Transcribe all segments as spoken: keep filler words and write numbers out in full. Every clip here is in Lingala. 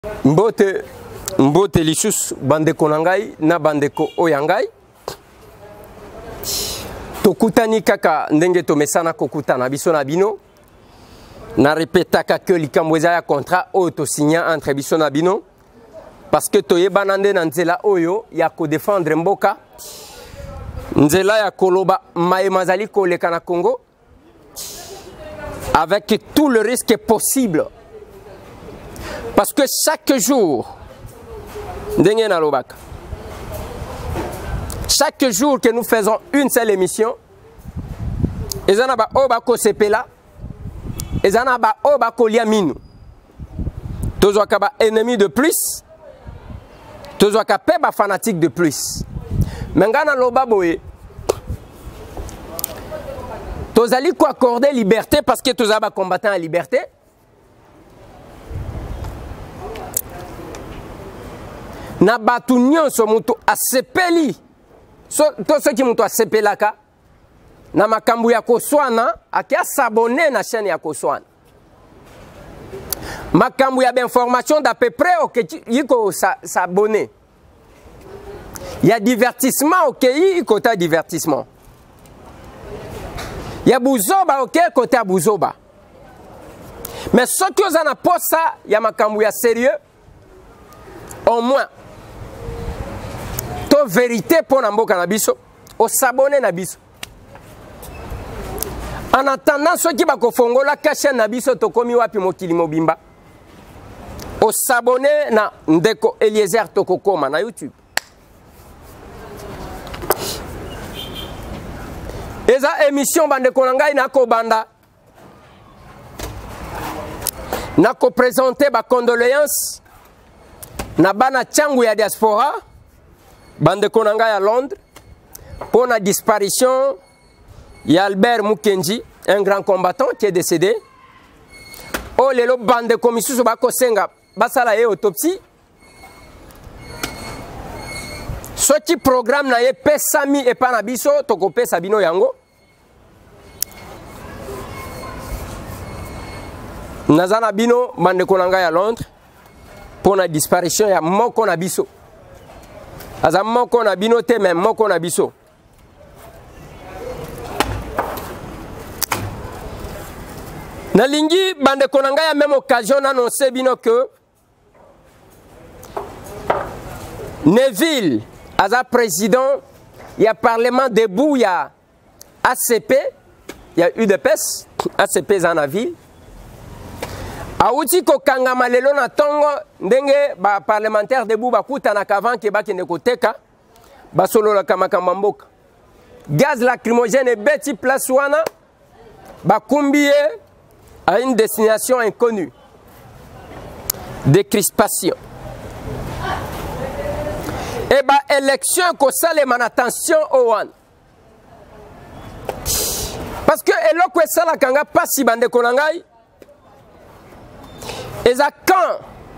Mbote mbote lisusu bandeko na ngai na bandeko oyo ngai tokutani kaka ndenge tomesana kokutana biso na bino na répétaka que likambo eza ya contrat oyo to signa entre biso na bino parce que toyebana nde na nzela oyo ya ko défendre mboka nzela ya koloba mayema zali koleka na Congo avec tout le risque possible. Parce que chaque jour, chaque jour que nous faisons une seule émission, et ça n'a pas obako sepela, et ça n'a pas obako liaminu. Tous les ennemis de plus, tous les fanatiques de plus. Mais ngana loba boye, tous allez quoi accorder liberté parce que tous les combattants à liberté. Na batu nyonso mutu asepeli so to soki mutu asepelaka na makambu ya koswana akia s'abonner na chaîne ya koswana makambu ya d'information d'à peu près ok yiko s'abonner ya divertissement ok yiko ta divertissement ya buzoba ok côté ya buzoba mais soki ozana posa ya makambu ya sérieux au moins to vérité pour Namboka Nabiso, au s'abonner Nabiso. En attendant, ceux qui bako fongo la cache Nabiso tokomi wapi mokili mobimba. Au s'abonner na Ndeko Eliezer Tokokoma na YouTube. Eza émission bande konangai na ko banda. Na ko présenter ba condoléances na bana changu ya diaspora. Bande konanga à Londres pour la disparition il y a Albert Mukenji, un grand combattant qui est décédé. Oh lelo bande komissu so bako senga basala ye autopsie. Ce qui programme na ye pesami et panabiso toko pesa bino yango. Nazana bino bande konanga à Londres pour la disparition ya moko na biso. Aza moko na bino te même moko na biso. Na lingi bande konanga ya même occasion annoncer bino que Neville aza président il y a parlement debout il y a A C P il y a U D P S A C P za na ville. Auti ko kangama lelo na tongo ndenge ba parlementaire debout bakuta na kavan ke bakende koteka basolo la kamakamba mboka gaz lacrymogène et beti place wana bakumbie à une destination inconnue de crispation et ba élection ko salema na tension o wana parce que eloko esala kanga pasi bande konangai. Et quand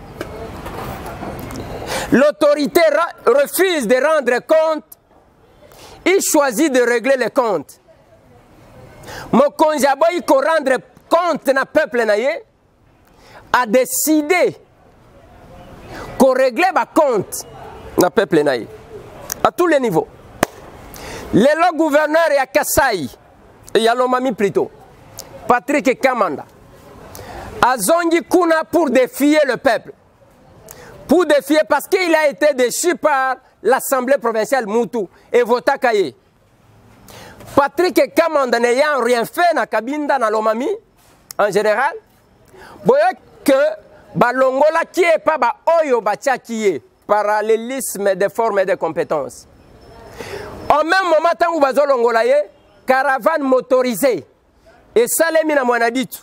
l'autorité refuse de rendre compte, il choisit de régler les comptes. Mokonzi aboyi ko rendre compte na peuple na ye a décidé qu'on règle ba compte na peuple na ye à tous les niveaux. Le gouverneur ya Kasai ya Lomami plutôt Patrick Kamanda Azongi Kuna pour défier le peuple. Pour défier parce qu'il a été déchu par l'Assemblée provinciale Moutou et Votakaye. Patrick Kamanda n'ayant rien fait na Kabinda na Lomami en général, boya que balongola qui est pas ba oyo batia qui est parallélisme des formes et des compétences. En même moment tant où bazolongola ye caravane motorisée et salemi na mwanaditu.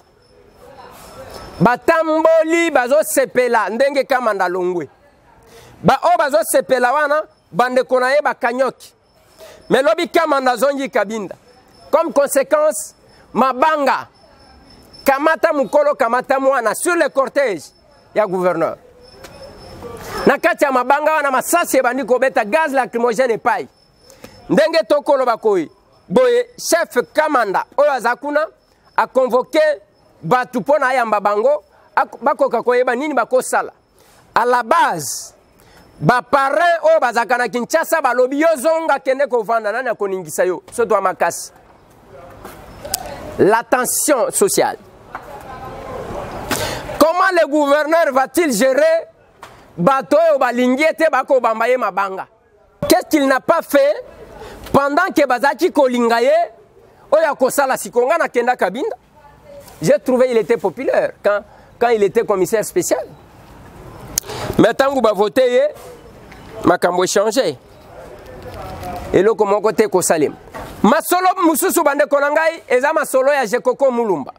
Batamboli bazo sepela ndenge Kamanda longwe ba o bazo sepela wana bande konaye ba kanyoki mais lobi Kamanda zongi Kabinda comme conséquence mabanga kamata mukolo kamata mwana sur le cortège ya gouverneur na kati ya mabanga wana masasi bandi ko beta gaz lacrymogène pai ndenge tokolo bakoyi boye chef Kamanda oyo azakuna a convoqué batu pona yamba bango bakoka koyeba nini bakosala à la base ba parrain o bazaka na Kinshasa balobi yo zonga kende ko vanda nani akoningisa yo so to makasi. La tension sociale. Comment le gouverneur va-t-il gérer bato o balingiete bako bambaye mabanga? Qu'est-ce qu'il n'a pas fait pendant que bazaki kolingaye oya kosala sikonga na kenda kabinda? J'ai trouvé il était populaire quand quand il était commissaire spécial. Mais tant que vous votez, makambo changé. Et là, comment côté ko salim. Masolo mususu bande konangai eza masolo ya Jekoko Mulumba.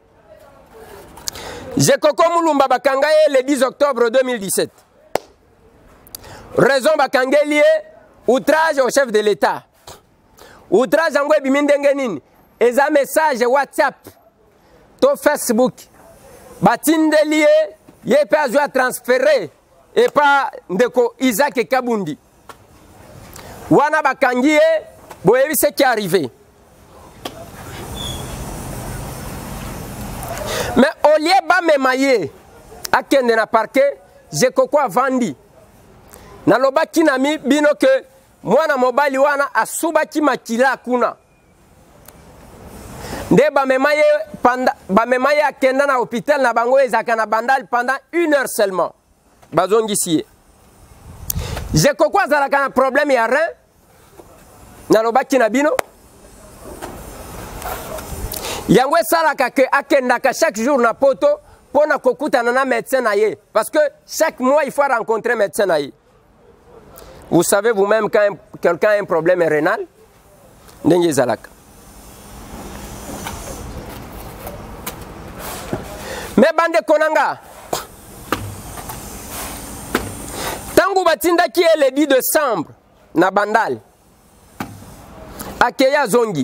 Jekoko Mulumba bakangaye le dix octobre deux mille dix-sept. Raison bakangelié outrage au chef de l'État. Outrage angwe bimindenge nini. Eza message WhatsApp to Facebook. Batindelié ye pe azwa transféré et pas ndeko Isaac Kabundi. Wana bakangiye boyebi ce qui est arrivé. Mais au lieu ba memaye akende na parquet, Jekoko avandi. Na lobaki na mi bino ke mwana mobali wana asubaki makila kuna. Nde ba memaye panda ba memaye akenda na hôpital na bango ezaka na bandal pendant une heure seulement. Bazongi siye. Jekoko azalaka na problème ya rein. Na lobaki na bino. Yango salaka ke akendaka chaque jour na poto pona kokuta na médecin na ye parce que chaque mois il faut rencontrer médecin na ye. Vous savez vous-même quand quelqu'un a un problème rénal ndenge zalaka. Mais bande konanga tangu batinda ki le dix décembre na bandal akeya zongi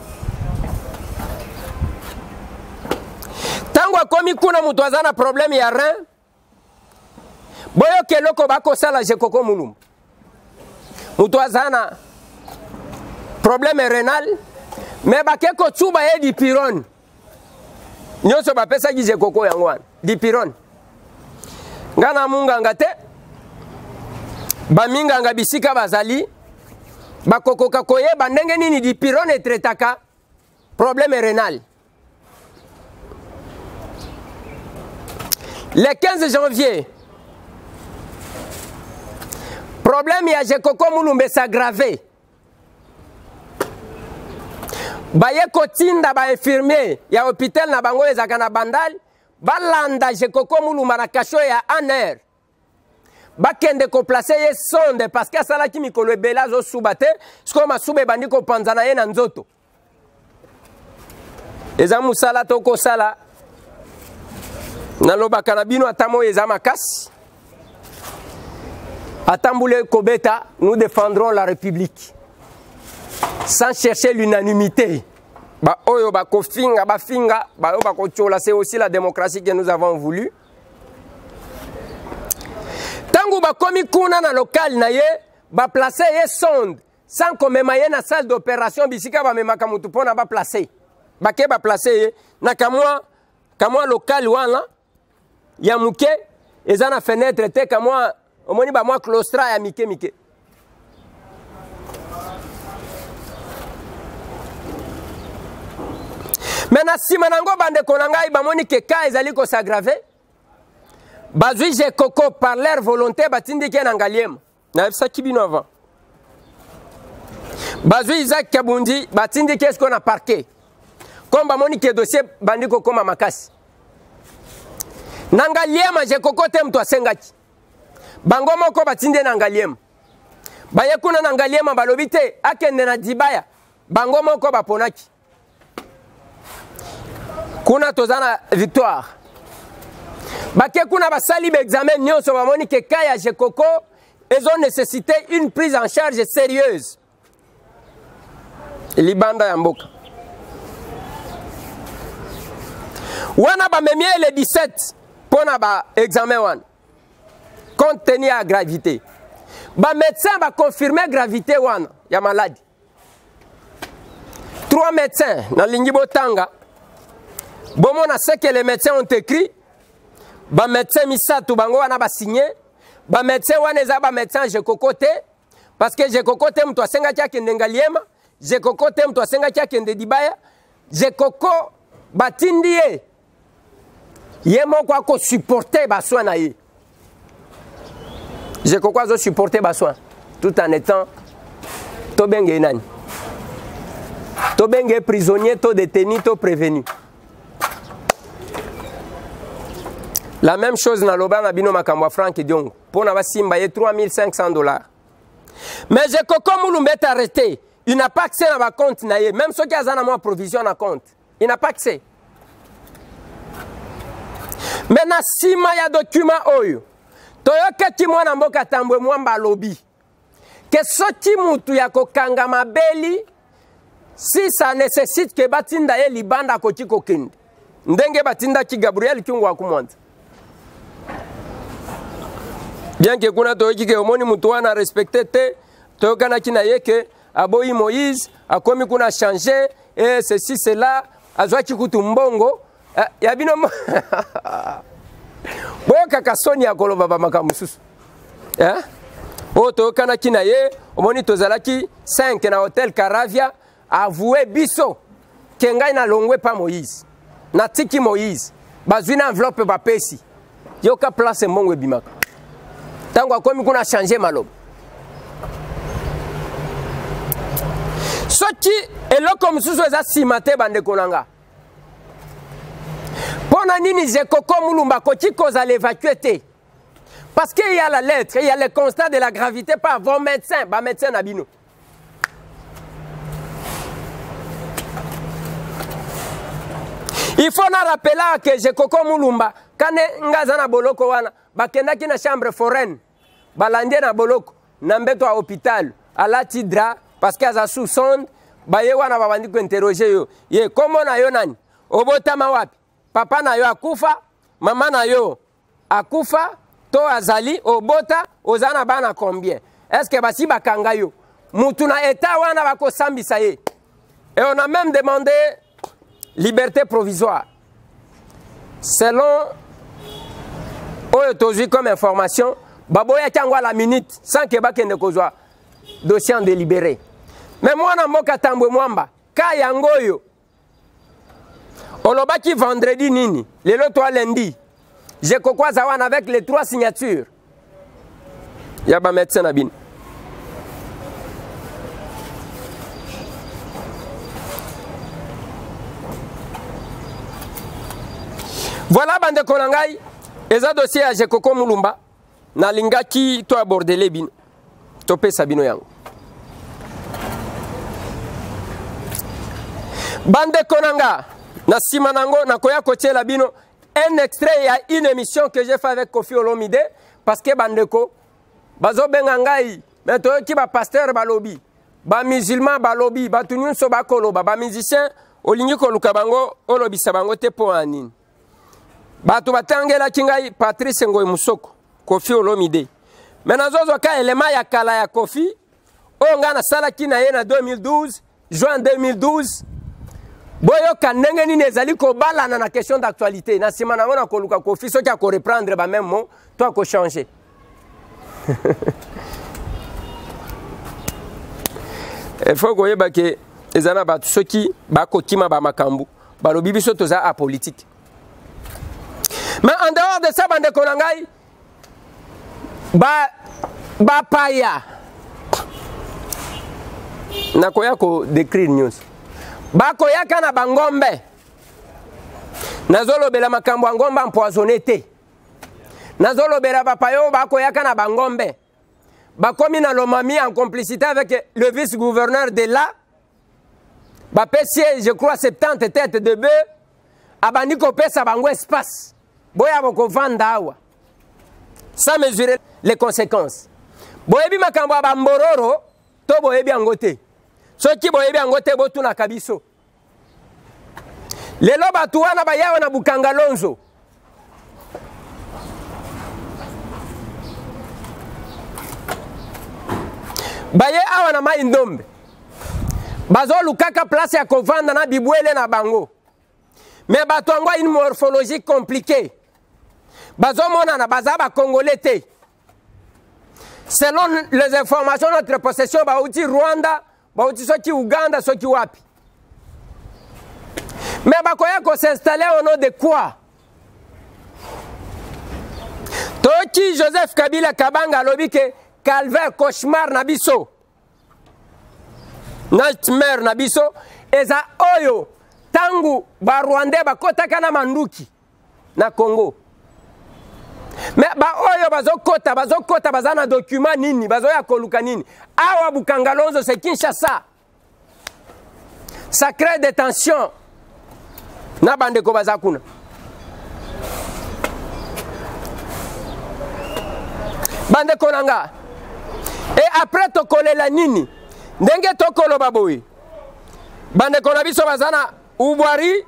tangu akomi kuna mutu aza na problème ya rein boyo keloko bakosala Jekoko Mulumba mutu aza na problème rénal mais bakeko tsuba ye dipirone nyonso bapesaki Jekoko yango wana dipirone ngana munganga te baminganga bisika bazali bakokoka koyeba ndenge nini dipirone etretaka problème rénal. Le quinze janvier, problème ya Jekoko Mulumba s'aggravé. Baye kotinda ba infirmier ya hôpital na bango ezaka na bandal balanda Jekoko Mulumba na kasho ya un heure. Bakende ko placer ye sonde parce que sala ki mikolo ebela zo subate sko masube bandi ko panzana ye na nzoto. Eza musala to ko sala na lobaka na bino atamo eza makasi. Atambule kobeta, nous défendrons la République sans chercher l'unanimité. Ba oyo ba kofinga ba finga ba oyo ba kochola, c'est aussi la démocratie que nous avons voulu. Tangu ba komi kuna na local na ye ba placer ye sonde sans komema ye na salle d'opération bisika ba memaka mutu pona ba placer. Ba ke ba placer ye na kamwa kamwa local wana ya muke eza na fenêtre te kamwa omoni ba mwa claustra ya mike mike. Maintenant si manango bande konanga bamoni ke ka ezali ko s'aggraver. Bazui Jekoko par leur volonté batindi ke nangaliem. Na efsa kibino avant. Bazui Isaac Kabundi batindi ke ce qu'on a parqué. Comme bamoni ke dossier bandiko koma makasi. Nangaliem Jekoko tem to asengaki. Bango moko batindi nangaliem. Baye kuna nangaliem balobite akende na dibaya. Bango moko baponaki. Kuna tozana victoire. Bake kuna basali examen nyonso bamoni ke kaya Jekoko ils ont nécessité une prise en charge sérieuse. Libanda ya mboka. Wana ba memie le dix-sept pona ba examen wana. Compte tenu à gravité. Ba médecin ba confirmer gravité wana ya maladie. Trois médecins na lingi botanga. Bon, on a ce que les médecins ont écrit. Ba médecin misatu bango wana ba signé. ba médecin wana eza ba médecin je kokote parce que je kokote mtu asenga kia kende ngaliema, je kokote mtu asenga kia kende dibaya, je koko batindi ye. Ye moko ako supporter ba soin na ye. Je koko azo supporter ba soin tout en étant to benge nani. To benge prisonnier, to détenu, to prévenu. La même chose na loba na bino makambo Frank Diongo. Pour na basimba ye trois mille cinq cents dollars. Mais je koko Mulumba est arrêté. Il n'a pas accès à ma compte na ye. Même ceux qui ont moi provision na compte. Il n'a pas accès. Mais na sima ya document oyo. Toyoka ti mwana mboka tambwe mwamba lobby. Que soti mutu ya kokanga mabeli si ça nécessite que batinda ye libanda koti kokende. Ndenge batinda ki Gabriel Kyungwa kumwanza. Bien que kuna toyoki ke omoni mutu wana respecté te, toyoka na kina ye ke aboyi Moïse, akomi kuna changer et ceci cela, azwa chikutu mbongo, ya bino boyo kakasoni ya koloba ba makambo susu. Eh? O toyoka na kina ye, omoni tozalaki cinq na hôtel Caravia, avoué biso kengai na longwe pa Moïse. Na tiki Moïse, bazwi na enveloppe ba pesi. Yoka place mbongo ebimaka. Tango akomi kuna changer maloba. Soki eloko mususu eza simate bande konanga. Pona nini je koko Mulumba koti koza l'évacuer te. Parce qu'il y a la lettre, il y a le constat de la gravité par vos médecins, ba médecin nabino. Il faut na rappeler que je koko Mulumba kane ngaza na boloko wana bakendaki na chambre foraine balandie na boloko na mbeto à hôpital alati dra parce que aza sous sonde baye wana babandi ko interroger yo ye komo na yo nani obotama wapi papa na yo akufa mama na yo akufa to azali obota ozana bana combien est-ce que basi bakanga yo mutu na état wana bako sambisa ye et on a même demandé liberté provisoire selon oyo tozwi comme information baboya kangwa la minute sans que bakende kozwa dossier en délibéré. Mais moi na mboka tambwe mwamba ka yango yo olobaki vendredi nini lelo to lundi je kokwaza wana avec les trois signatures ya ba médecin na bino. Voilà bande konangai eza dossier ya Jekoko Mulumba na lingaki to abordele bino to pesa bino yango. Bande konanga na sima nango na koya kotiela bino un extrait ya une émission que j'ai fait avec Kofi Olomide parce que bandeko bazo benga ngai mais to ki ba pasteur balobi ba musulman balobi ba tunyu so ba koloba ba musicien olingi ko luka bango olobisa bango te po anini. Batu batangela kingai Patrice Ngoy Musoko Kofi Olomide. Maintenant zozo ka elema ya kala ya Kofi o ngana sala kina ye na deux mille douze juin deux mille douze boyo kanenge ni nezali ko balana na question d'actualité na sima na ngona ko luka Kofi so ki ko reprendre ba même mot toi ko changer. Il faut que yeba ke ezana batu soki ba ko kima ba makambu ba lobi biso toza apolitique. Mais en dehors de ça, bande konangai, ba ba paya. Nakoya ko décrire news. Ba koya kana bangombe. Nazolo bela makambo ngomba empoisonné te. Nazolo bela ba payo ba koya kana bangombe. Ba komi na lomami en complicité avec le vice-gouverneur de là. Ba pesier, je crois soixante-dix têtes de bœuf. Abandi ko pesa bango espace. Boya boko vanda awa sans mesurer les conséquences. Boyebi makambo ba mbororo to boyebi angote. Soki boyebi angote botu na kabiso. Lelo batu wana ba yawa na Bukanga Lonzo. Baye awa na mai ndombe. Bazo lukaka place ya kovanda na bibwele na bango. Mais bato angwa une morphologie compliquée. Bazo mona na baza ba congolais te. selon les informations de notre possession, bauti Rwanda, bauti soki Uganda, soki wapi. Mais bakoya ko s'installer au nom de quoi? Toki Joseph Kabila Kabanga lobi ke calvaire cauchemar nabiso. Nightmare nabiso eza oyo tangu ba Rwandais bakota kana manduki na Congo. Mais ba oyo bazokota bazokota bazana document nini bazoya koluka nini awa Bukangalonzo c'est Kinshasa. Ça crée des tensions. Na bande ko bazakuna. Bande konanga. Et après tokole la nini ndenge tokolo baboyi. Bande kona biso bazana ubwari.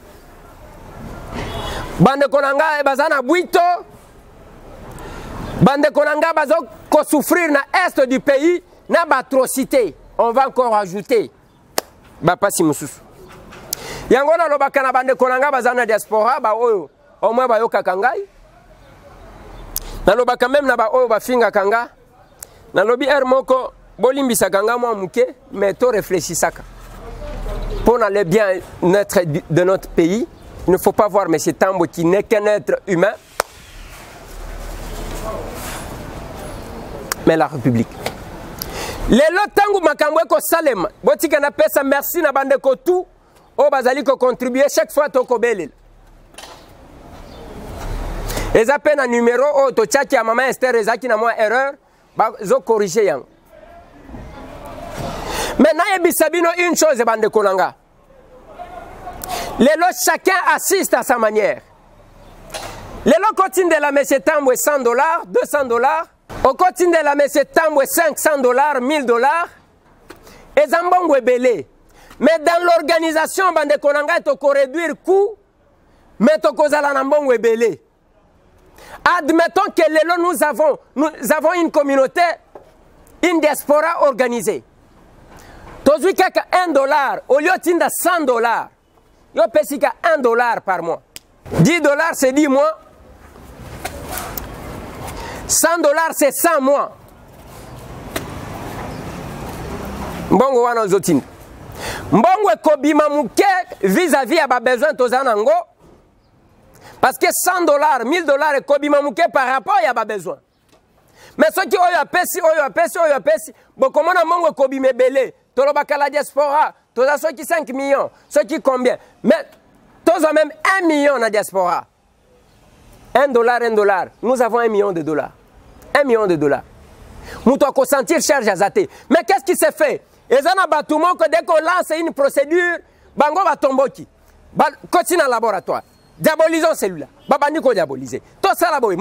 Bande konanga bazana bwito. Bande konanga bazo ko souffrir na est du pays na batrocité. On va encore ajouter. Ba pasi mususu. Yango na lobaka na bande konanga bazana diaspora ba oyo au moins ba yoka kangai. Na lobaka même na ba oyo ba finga kanga. Na lobi er moko bolimbisa kanga mo muke mais to réfléchissaka. Pour le bien-être de notre pays, il ne faut pas voir M. Tambo qui n'est qu'un être humain, mais la République. Les lotangu makambwe ko salem, botika na pesa merci na bande ko tout, o bazali ko contribuer chaque fois to ko belel. Les appels à numéro o to tchaki à maman Esther ezaki na moi erreur, ba zo corriger yang. Maintenant, il y a une chose, bande konanga. Les lots, chacun assiste à sa manière. Les lots continuent de la M. Tambwe cent dollars, deux cents dollars. On continue de la M. Tambwe cinq cents dollars, mille dollars. Et Zambongwe belé. Mais dans l'organisation, bande konanga, il faut réduire le coût. Mais il faut que belé. Admettons que les lots, nous avons, nous avons une communauté, une diaspora organisée. Tozui kaka un dollar, au lieu de cent dollars, yo pesika un dollar par mois. dix dollars c'est dix mois. cent dollars c'est cent mois. Mbongo wana zotin. Mbongo kobima muke vis-à-vis à ba besoin tozanango. Parce que cent dollars, mille dollars et kobima muke par rapport à ba besoin. Mais ceux qui ont pesi, ont pesi, ont pesi, bon comment on mongo kobime belé. Tolobaka la diaspora, tous ceux qui cinq millions, ceux qui combien? Mais tous même un million na diaspora. un dollar, un dollar. Nous avons un million de dollars. un million de dollars. Nous devons consentir cher Jazaté. Mais qu'est-ce qui s'est fait? Et ça n'a pas tout le monde que dès qu'on lance une procédure, bango va tomber. Continue dans le laboratoire. Diabolisons celui-là. Babaniko diaboliser. Tout ça là-bas.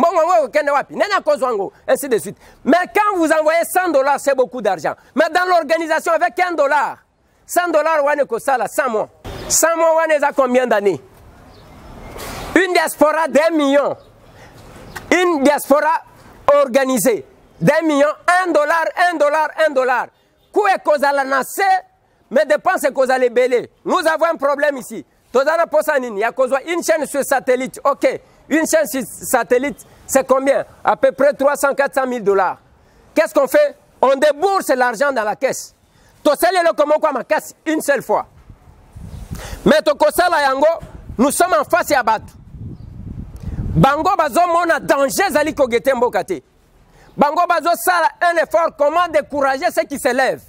Ainsi de suite. Mais quand vous envoyez cent dollars, c'est beaucoup d'argent. Mais dans l'organisation, avec un dollar, cent dollars, on est ça là, cent mois. cent mois, on est à combien d'années? Une diaspora d'un million. Une diaspora organisée d'un million, un dollar, un dollar, un dollar. Quoi est cause à la nasse, mais dépense est cause à les belés. Nous avons un problème ici. Il y a une chaîne sur satellite. Ok, une chaîne sur satellite, c'est combien? À peu près trois cents à quatre cent mille dollars. Qu'est-ce qu'on fait? On débourse l'argent dans la caisse. Ma caisse une seule fois. Mais nous sommes en face à Batu. Bango bazo mona danger zali kogete mbokate. Bango bazo sala un effort comment décourager ceux qui se lèvent.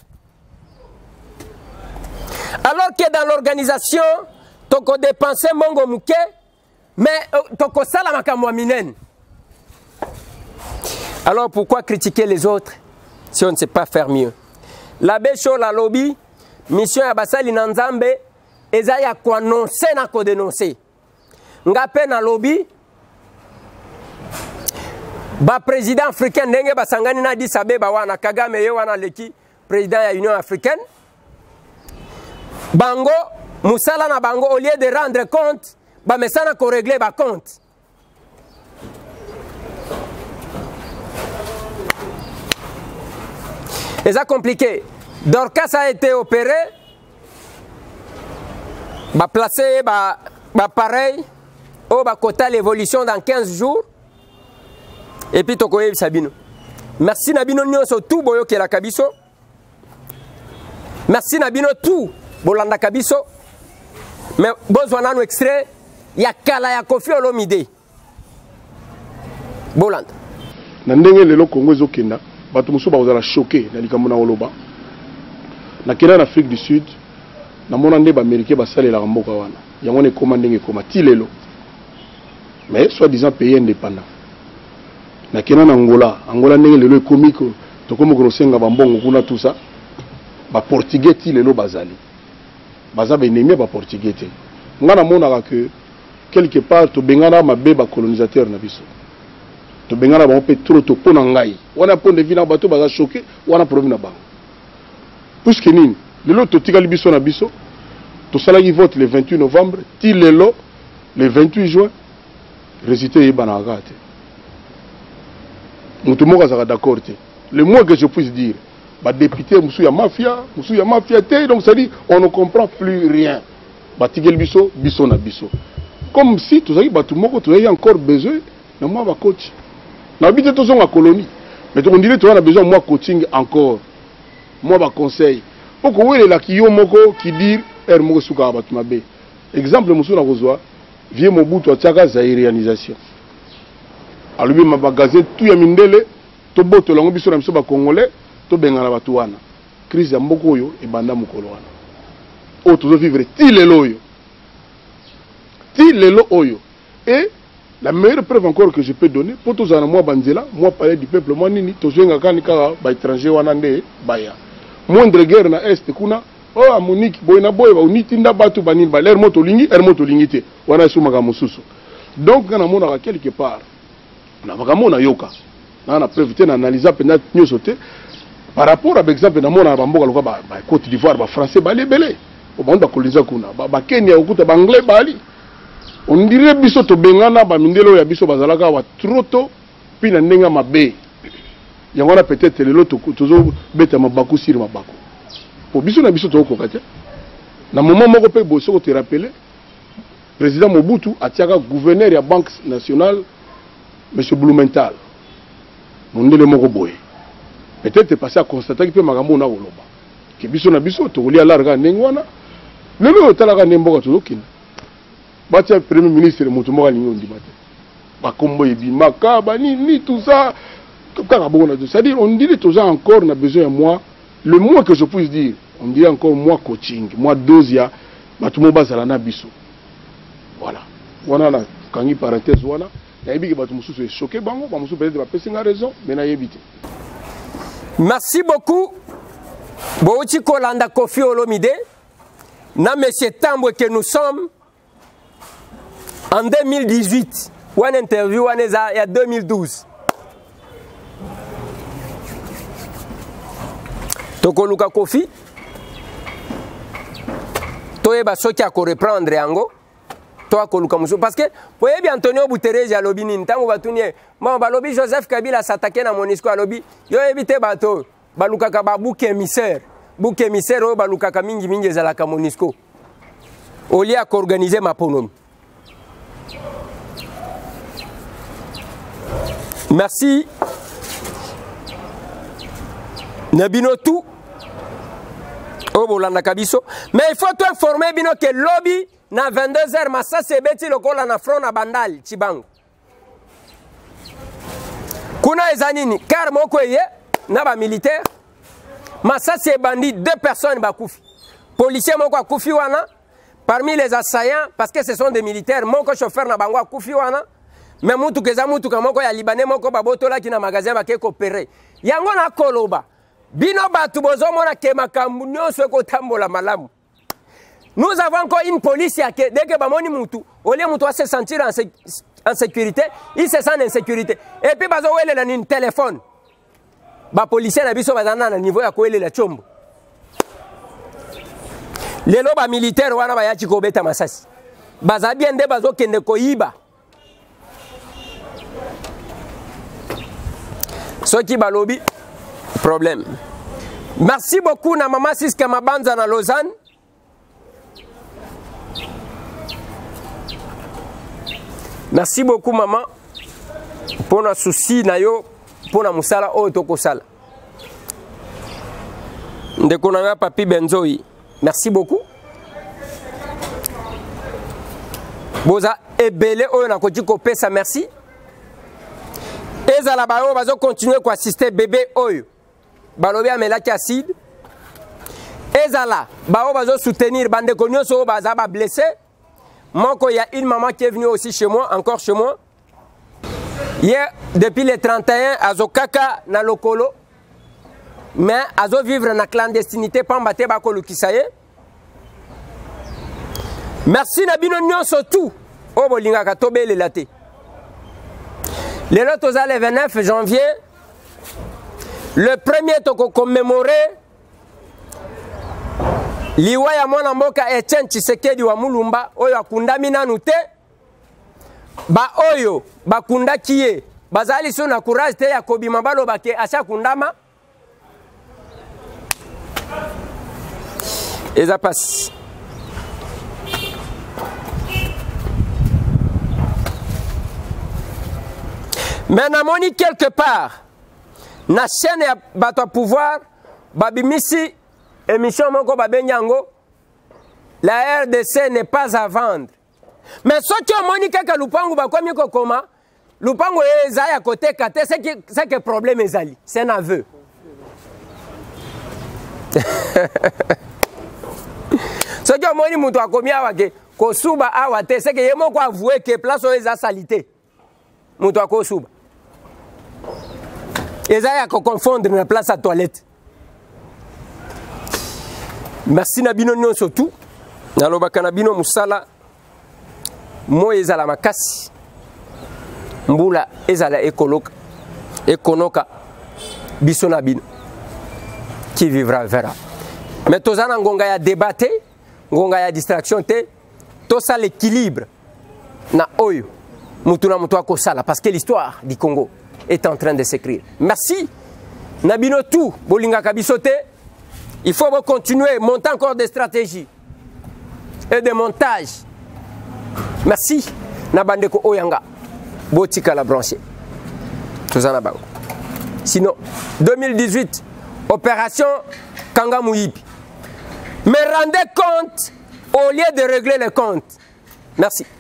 Alors que dans l'organisation, toko dépenser mongo muke, mais toko sala makamwa minen. Alors pourquoi critiquer les autres si on ne sait pas faire mieux? L'abbé Cho la lobby, mission ya basali na nzambe, eza ya ko annoncer na ko dénoncer. Ngape na lobby, ba président africain ndenge basangani na Addis Abeba wana Kagame ye wana leki président ya Union africaine. Bango musala na bango au lieu de rendre compte, ba mesana ko régler ba compte. Et ça compliqué. Dorcas a été opéré, bah placé, bah, bah pareil, au bah quota l'évolution dans quinze jours, et puis tokoye sabino. merci na bino nyonso tout boyokelaka biso. Merci na bino tout bolandaka biso. Mais bozwa nanu extrait ya kala ya Koffi Olomide. Bolanda. Na ndenge lelo Congo ezokenda bato mosusu bazala choqué na likambo na oloba. Na kena na Afrique du Sud na mona nde ba américain basalela mboka wana. Yango ne koma ndenge koma ti lelo. Mais soi-disant pays indépendant. Na kena na Angola, Angola ndenge lelo ekomi ko to komo ko senga ba mbongo kuna tout ça. Ba portugais ti lelo bazali. Baza ba ennemi ba portugais te. Ngana mona que quelque part to bengana mabe ba colonisateur na biso. To bengana ba pe trop to pona ngai. Wana pon de vina bato baza choqué, wana problème na ba. Puisque nini, lelo to tikali biso na biso. To salaki vote le vingt-huit novembre, ti lelo le vingt-huit juin. Résultat est banagate. Mutu moko azaka d'accord te. Le moins que je puisse dire, bah député musu ya mafia, musu ya mafia te, donc ça dit on ne comprend plus rien. Bah tigel biso, biso na biso. Comme si tout ça bah tout moko tu as encore besoin de moi ba coach. Na bité to zonga colonie. Mais on dirait tu as besoin moi coaching encore. Moi ba conseil. Poko wele la kiyo moko qui dire er moko suka ba tumabe. Exemple musu na kozwa vie Mobutu ataka zairianisation. Alubi mabagaze tout ya mindele to boto lango biso na biso ba congolais to bengana batu wana. Crise ya mboko oyo ebanda mukolo wana. O tozo vivre ti lelo oyo. Ti lelo oyo. Et la meilleure preuve encore que je peux donner pour tous en moi banzela, moi parler du peuple moi nini to zenga kanika ba étranger wana nde baya. Moindre guerre na est kuna oh a Monique boyna boy ba uniti nda batu banini ba l'air moto lingi er moto lingite wana sumaka mususu. Donc kana mona quelque part na vakamona yoka na na preuve te na analyser peut-être nyoso te par rapport à exemple na mona bamboka loka ba Côte d'Ivoire ba français ba lebele o banda kolisa kuna ba, ba Kenya okuta ba anglais bali on dirait biso to bengana ba mindelo ya biso bazalaka wa troto pina ndenga mabe yango na peut-être lelo to tozo beta mabaku sir mabaku pour biso na biso to ko kate na moment moko pe boso ko te rappeler président Mobutu atiaka gouverneur ya banque nationale monsieur Blumenthal mondele moko boye peut-être passé à constater que magambo na woloba ke biso na biso to lia larga ndengwana lelo talaka nemboka to lokina batia premier ministre mutu moko lingo ndimate ba kombo ebima ka ba ni ni tout ça kaka bona c'est-à-dire on dit tous ça encore on a besoin de moi le moins que je puisse dire on dit encore moi coaching moi dosia batu mo bazala na biso voilà wana na kangi parenthèse wana yabi ke batu mususu est choqué bango ba mususu peut-être ba pesinga raison mais na yebite. Merci beaucoup Bouti Kolanda Koffi Olomide na monsieur Tambwe que nous sommes en deux mille dix-huit ou une interview en ya deux mille douze. Toko Luka Koffi toyeba soki ako reprendre yango to ako luka musu parce que poyebi Antonio Guterres ya lobi nini tango batunie ma balobi Joseph Kabila s'attaquer na Monisco alobi yo ebite bato balukaka ba bouc émissaire bouc émissaire o balukaka mingi mingi ezalaka Monisco au lieu à organiser ma ponomi. Merci Nabino tout au Bolanda Kabiso. Mais il faut te informer bino que lobby na vingt-deux heures massa c'est beti lokola na front na bandal Chibango. Kuna ezanini car moko ye na ba militaire massa c'est bandit deux personnes ba kufi. Policier moko akufi wana parmi les assaillants parce que ce sont des militaires moko chauffeur na bango akufi wana. Mais mutu keza mutu kamoko ya libanais moko ba botola ki na magasin ba ke coopérer. Yango na koloba bino batu bozomona ke makambu nyonso ko tambola malamu. Nous avons encore une police qui dès que bamoni mutu au lieu mutu se sentir en, sé en sécurité, il se sent en insécurité. Et puis bazo wele na une téléphone. Ba policier na biso bazana na niveau ya ko wele la chombo. Lelo ba militaire wana ba yachi ko beta masasi. Baza bien nde bazo kende ko yiba. Soki balobi problème. Merci beaucoup na maman Siska Mabanza na Lausanne. Merci beaucoup maman pour notre souci na yo pour na musala oyo tokosala. Ndeko na nga Papi Benzoi, merci beaucoup. Boza ebele oyo na koti kopesa merci. Ezala ba oyo bazo continuer ko assister bébé oyo. Balobi amelaki acide. Ezala ba oyo bazo soutenir bandeko nyonso oyo baza ba blessé. Moko, il y a une maman qui est venue aussi chez moi, encore chez moi. Hier, depuis le trente et un, azo kaka na lokolo. Mais azo vivre na clandestinité, pambate bakolo kisaye. Merci Nabino Nyon surtout. Oh bolinga katobe le laté. Le lot le vingt-neuf janvier. Le premier toko commémoré. Liwa ya mwana mboka Etienne Tshisekedi wa Mulumba oyo akundami nanu te ba oyo bakunda kiye bazali so na courage te ya kobima baloba ke acha kundama eza passe mais namoni quelque part na chaîne ya bato pouvoir babimisi émission moko babenyango la R D C n'est pas à vendre. Mais ce qui est moni kaka lupangu bakomi kokoma lupangu eza ya côté kate c'est que c'est que problème ezali c'est un aveu. Ce qui est moni muto akomi awake kosuba awate c'est que yemo ko avouer que place eza salité. Muto akosuba. Eza ya ko confondre na place à toilette. Merci Nabino Nyon surtout. Nalobaka Nabino Musala. Mo ezala makasi. Mbula ezala ekoloka. Ekonoka. Biso Nabino. Qui vivra verra. Mais tozana ngonga ya débattre. Ngonga ya distraction te. Tosa l'équilibre. Na oyo. Mutuna mutu akosala. Parce que l'histoire du Congo est en train de s'écrire. Merci. Nabino tout. Bolinga kabisote. Il faut continuer, monter encore des stratégies et des montages. Merci. Nabandeko Oyanga. Botika la branché. Sinon, deux mille dix-huit, opération Kangamouipi. Mais rendez compte au lieu de régler les comptes. Merci.